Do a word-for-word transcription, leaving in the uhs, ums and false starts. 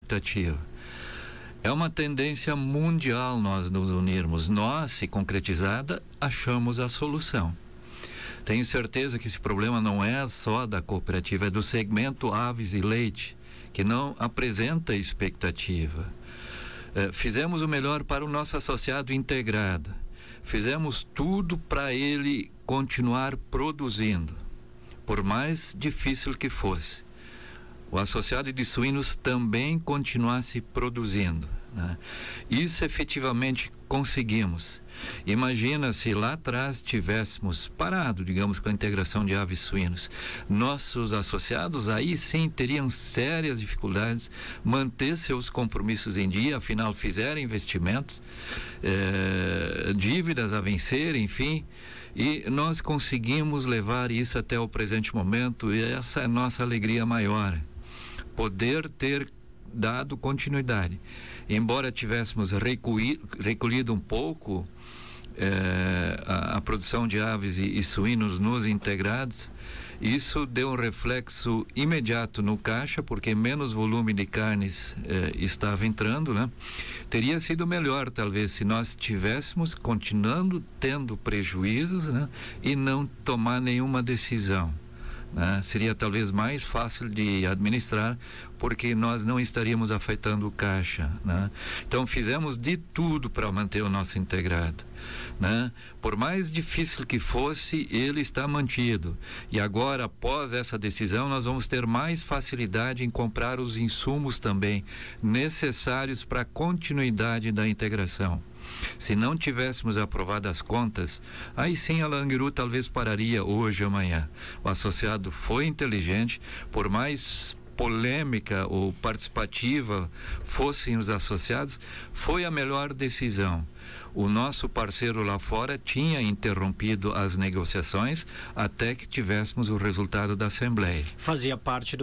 expectativa. É uma tendência mundial nós nos unirmos. Nós, se concretizada, achamos a solução. Tenho certeza que esse problema não é só da cooperativa, é do segmento aves e leite, que não apresenta expectativa. É, fizemos o melhor para o nosso associado integrado. Fizemos tudo para ele continuar produzindo, por mais difícil que fosse. O associado de suínos também continuasse produzindo, né? Isso efetivamente conseguimos. Imagina se lá atrás tivéssemos parado, digamos, com a integração de aves e suínos. Nossos associados aí sim teriam sérias dificuldades manter seus compromissos em dia, afinal fizeram investimentos, eh, dívidas a vencer, enfim, e nós conseguimos levar isso até o presente momento, e essa é a nossa alegria maior. Poder ter dado continuidade. Embora tivéssemos recuí, recolhido um pouco eh, a, a produção de aves e, e suínos nos integrados, isso deu um reflexo imediato no caixa, porque menos volume de carnes eh, estava entrando, né? Teria sido melhor, talvez, se nós tivéssemos continuando tendo prejuízos, né? E não tomar nenhuma decisão. Né? Seria talvez mais fácil de administrar, porque nós não estaríamos afetando o caixa, né? Então fizemos de tudo para manter o nosso integrado, né? Por mais difícil que fosse, ele está mantido, e agora, após essa decisão, nós vamos ter mais facilidade em comprar os insumos também necessários para a continuidade da integração. Se não tivéssemos aprovado as contas, aí sim a Langiru talvez pararia hoje ou amanhã. O associado foi inteligente, por mais polêmica ou participativa fossem os associados, foi a melhor decisão. O nosso parceiro lá fora tinha interrompido as negociações até que tivéssemos o resultado da Assembleia. Fazia parte do